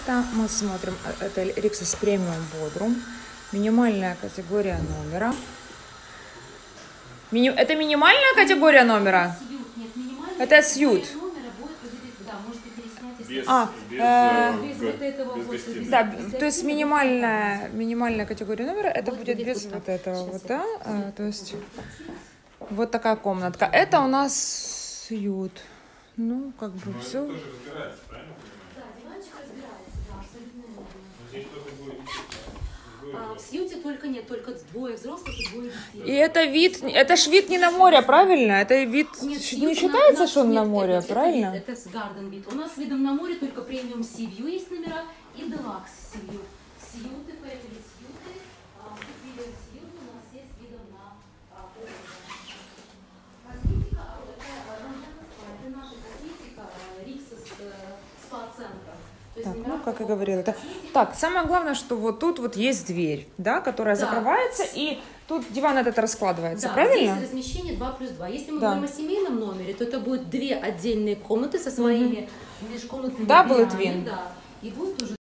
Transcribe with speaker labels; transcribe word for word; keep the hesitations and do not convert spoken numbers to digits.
Speaker 1: Там мы смотрим отель Rixos Premium Bodrum. Минимальная категория номера. Мини... Это минимальная категория номера?
Speaker 2: Нет, минимальная
Speaker 1: это сьют.
Speaker 2: Номера будет выглядеть, да, можете переснять,
Speaker 1: без, а,
Speaker 2: без,
Speaker 1: э,
Speaker 2: без вот этого
Speaker 1: без
Speaker 2: вот, без
Speaker 1: да,
Speaker 2: без
Speaker 1: то есть минимальная, минимальная категория номера, это
Speaker 2: вот
Speaker 1: будет без
Speaker 2: вот,
Speaker 1: вот этого, вот, да? А, то есть вот такая комнатка. Это у нас сьют. Ну, как бы
Speaker 3: но
Speaker 1: все.
Speaker 3: Это тоже разбирается, правильно?
Speaker 2: Да, диванчик разбирается, да, абсолютно верно.
Speaker 3: Здесь только будет
Speaker 2: А в сьюте только нет, только двое взрослых и двое детей.
Speaker 1: И это вид, это ж вид не на море, правильно? Это вид
Speaker 2: Нет,
Speaker 1: не считается,
Speaker 2: на,
Speaker 1: что он
Speaker 2: нет,
Speaker 1: на море,
Speaker 2: это,
Speaker 1: правильно?
Speaker 2: Это, это с гарден вид. У нас с видом на море только премиум Sea-View есть номера и Deluxe Sea-View. Сьюты, поэтому сьюты, а, сьюты у нас есть с видом на а, косметика, а вот такая это наша косметика Rixos спа-центра.
Speaker 1: Так, ну, как я говорила. Это... Так, самое главное, что вот тут вот есть дверь, да, которая да. закрывается, и тут диван этот раскладывается,
Speaker 2: да,
Speaker 1: правильно?
Speaker 2: Здесь размещение два плюс два. Если мы
Speaker 1: да.
Speaker 2: говорим о семейном номере, то это будет две отдельные комнаты со своими mm-hmm. межкомнатными
Speaker 1: Double twin.
Speaker 2: Да, и будет уже